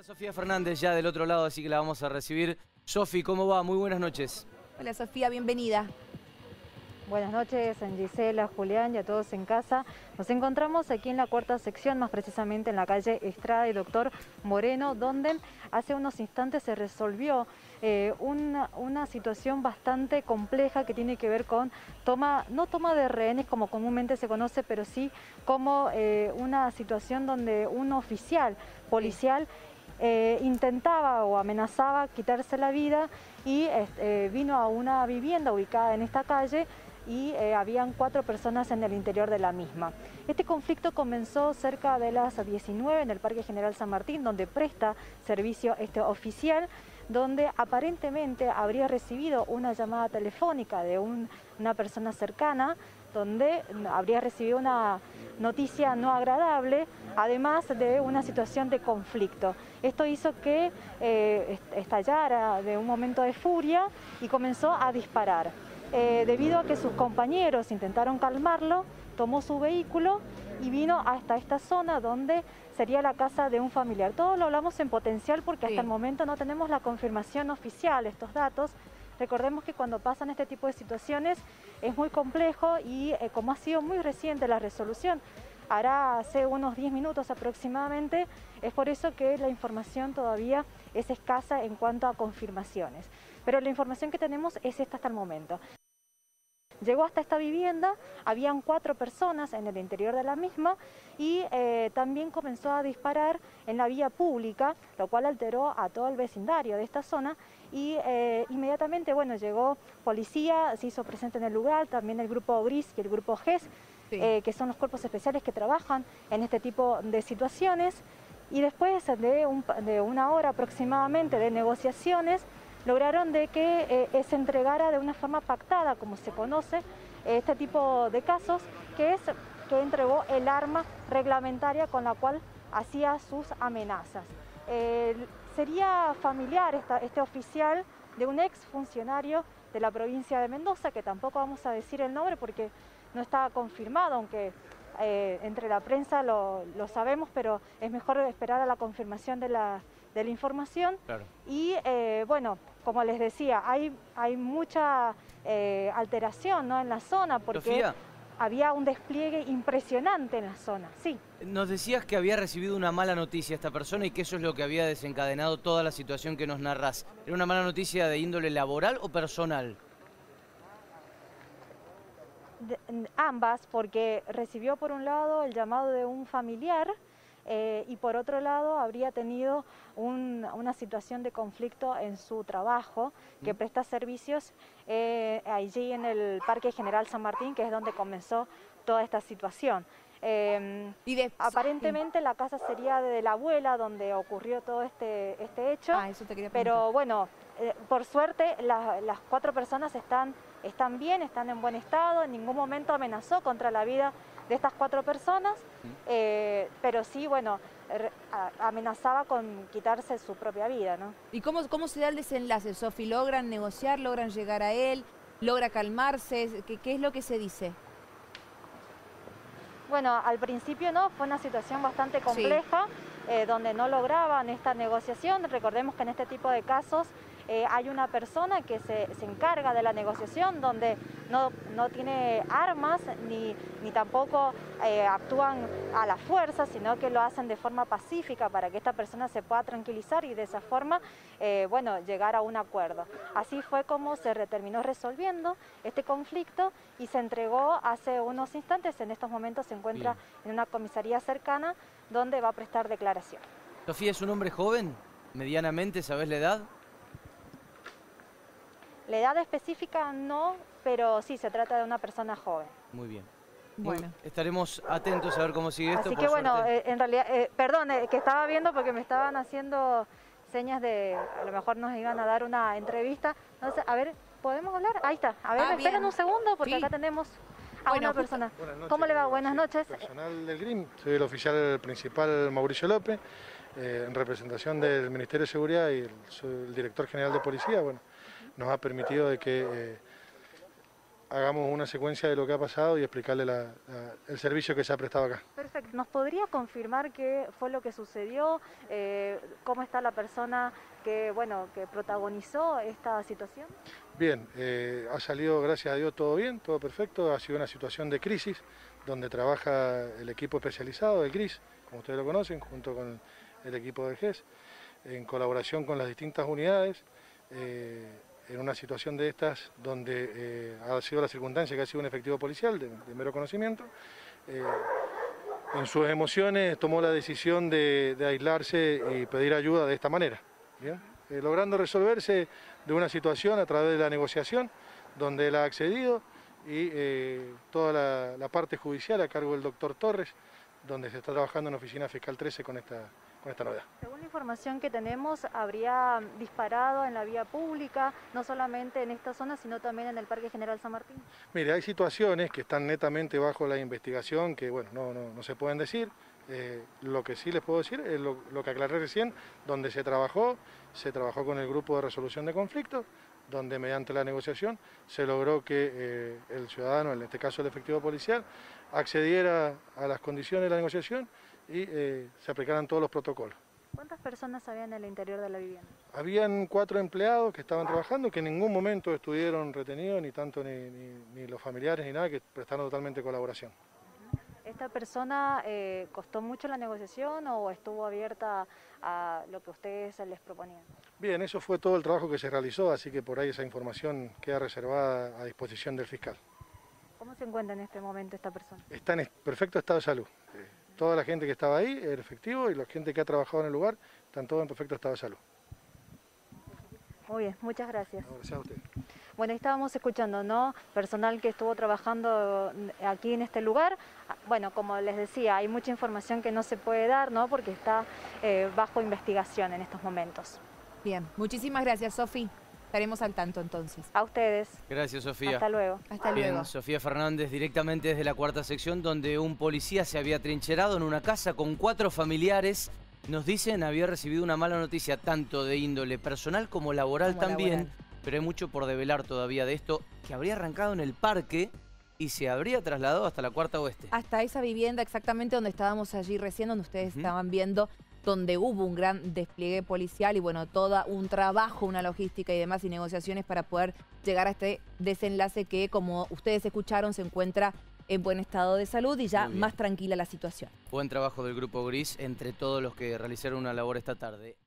Está Sofía Fernández ya del otro lado, así que la vamos a recibir. Sofi, ¿cómo va? Muy buenas noches. Hola Sofía, bienvenida. Buenas noches, Gisela, Julián y a todos en casa. Nos encontramos aquí en la cuarta sección, más precisamente en la calle Estrada y Doctor Moreno, donde hace unos instantes se resolvió una situación bastante compleja que tiene que ver con no toma de rehenes como comúnmente se conoce, pero sí como una situación donde un oficial policial intentaba o amenazaba quitarse la vida y vino a una vivienda ubicada en esta calle y habían 4 personas en el interior de la misma. Este conflicto comenzó cerca de las 19 en el Parque General San Martín, donde presta servicio este oficial, donde aparentemente habría recibido una llamada telefónica de una persona cercana, donde habría recibido una noticia no agradable, además de una situación de conflicto. Esto hizo que estallara de un momento de furia y comenzó a disparar. Debido a que sus compañeros intentaron calmarlo, tomó su vehículo y vino hasta esta zona donde sería la casa de un familiar. Todo lo hablamos en potencial porque hasta el momento no tenemos la confirmación oficial de estos datos. Recordemos que cuando pasan este tipo de situaciones es muy complejo y como ha sido muy reciente la resolución, hará hace unos 10 minutos aproximadamente, es por eso que la información todavía es escasa en cuanto a confirmaciones. Pero la información que tenemos es esta hasta el momento. Llegó hasta esta vivienda, habían 4 personas en el interior de la misma y también comenzó a disparar en la vía pública, lo cual alteró a todo el vecindario de esta zona y inmediatamente llegó policía, se hizo presente en el lugar, también el grupo GRIS y el grupo GES, que son los cuerpos especiales que trabajan en este tipo de situaciones, y después de una hora aproximadamente de negociaciones, lograron de que se entregara de una forma pactada, como se conoce este tipo de casos, que es que entregó el arma reglamentaria con la cual hacía sus amenazas. Sería familiar este oficial de un ex funcionario de la provincia de Mendoza, que tampoco vamos a decir el nombre porque no está confirmado, aunque entre la prensa lo sabemos, pero es mejor esperar a la confirmación de la información. Claro. Y como les decía, hay mucha alteración, ¿no?, en la zona porque Sofía, había un despliegue impresionante en la zona. Sí. Nos decías que había recibido una mala noticia esta persona y que eso es lo que había desencadenado toda la situación que nos narrás. ¿Era una mala noticia de índole laboral o personal? Ambas, porque recibió por un lado el llamado de un familiar y por otro lado habría tenido una situación de conflicto en su trabajo, que presta servicios allí en el Parque General San Martín, que es donde comenzó toda esta situación. Aparentemente la casa sería de la abuela donde ocurrió todo este hecho, eso te quería preguntar. Pero bueno, por suerte las 4 personas están bien, están en buen estado, en ningún momento amenazó contra la vida de estas 4 personas, pero sí, amenazaba con quitarse su propia vida, ¿no? ¿Y cómo se da el desenlace, Sofi? ¿Logran negociar, logran llegar a él, logra calmarse? ¿Qué es lo que se dice? Bueno, al principio no, fue una situación bastante compleja, donde no lograban esta negociación. Recordemos que en este tipo de casos hay una persona que se encarga de la negociación, donde no tiene armas ni tampoco actúan a la fuerza, sino que lo hacen de forma pacífica para que esta persona se pueda tranquilizar y de esa forma llegar a un acuerdo. Así fue como se terminó resolviendo este conflicto y se entregó hace unos instantes. En estos momentos se encuentra en una comisaría cercana donde va a prestar declaración. Sofía, ¿es un hombre joven? ¿Medianamente? ¿Sabés la edad? La edad específica no, pero sí, se trata de una persona joven. Muy bien. Bueno, estaremos atentos a ver cómo sigue esto. Así que en realidad, perdón, que estaba viendo porque me estaban haciendo señas de, a lo mejor nos iban a dar una entrevista. Entonces, a ver, ¿podemos hablar? Ahí está. A ver, esperen un segundo porque acá tenemos a una persona. ¿Cómo le va? Buenas noches. Personal del GRIM, soy el oficial principal Mauricio López, en representación del Ministerio de Seguridad y el director general de Policía. Nos ha permitido de que hagamos una secuencia de lo que ha pasado y explicarle el servicio que se ha prestado acá. Perfecto. ¿Nos podría confirmar qué fue lo que sucedió? ¿Cómo está la persona que protagonizó esta situación? Bien, ha salido, gracias a Dios, todo bien, todo perfecto. Ha sido una situación de crisis donde trabaja el equipo especializado del GRIS, como ustedes lo conocen, junto con el equipo del GES, en colaboración con las distintas unidades. En una situación de estas donde ha sido la circunstancia que ha sido un efectivo policial de mero conocimiento, en sus emociones tomó la decisión de aislarse y pedir ayuda de esta manera, ¿bien? Logrando resolverse de una situación a través de la negociación donde él ha accedido y toda la parte judicial a cargo del doctor Torres, donde se está trabajando en Oficina Fiscal 13 con esta novedad. Según la información que tenemos, habría disparado en la vía pública, no solamente en esta zona, sino también en el Parque General San Martín. Mire, hay situaciones que están netamente bajo la investigación que, bueno, no se pueden decir. Lo que sí les puedo decir es lo que aclaré recién, donde se trabajó con el grupo de resolución de conflictos, donde mediante la negociación se logró que el ciudadano, en este caso el efectivo policial, accediera a las condiciones de la negociación y se aplicaran todos los protocolos. ¿Cuántas personas había en el interior de la vivienda? Habían 4 empleados que estaban trabajando, que en ningún momento estuvieron retenidos, ni los familiares ni nada, que prestaron totalmente colaboración. ¿Esta persona costó mucho la negociación o estuvo abierta a lo que ustedes les proponían? Bien, eso fue todo el trabajo que se realizó, así que por ahí esa información queda reservada a disposición del fiscal. ¿Cómo se encuentra en este momento esta persona? Está en perfecto estado de salud. Toda la gente que estaba ahí, el efectivo, y la gente que ha trabajado en el lugar, están todos en perfecto estado de salud. Muy bien, muchas gracias. No, gracias a usted. Bueno, ahí estábamos escuchando, ¿no? Personal que estuvo trabajando aquí en este lugar. Bueno, como les decía, hay mucha información que no se puede dar, ¿no? Porque está bajo investigación en estos momentos. Bien, muchísimas gracias, Sofi. Estaremos al tanto entonces. A ustedes. Gracias, Sofía. Hasta luego. Hasta Bien, luego. Sofía Fernández, directamente desde la 4ª sección, donde un policía se había trincherado en una casa con 4 familiares. Nos dicen había recibido una mala noticia tanto de índole personal como laboral también. Pero hay mucho por develar todavía de esto, que habría arrancado en el parque y se habría trasladado hasta la 4ª Oeste. Hasta esa vivienda exactamente donde estábamos allí recién, donde ustedes estaban viendo, donde hubo un gran despliegue policial y bueno, todo un trabajo, una logística y demás y negociaciones para poder llegar a este desenlace que, como ustedes escucharon, se encuentra en buen estado de salud y ya más tranquila la situación. Buen trabajo del Grupo Gris entre todos los que realizaron una labor esta tarde.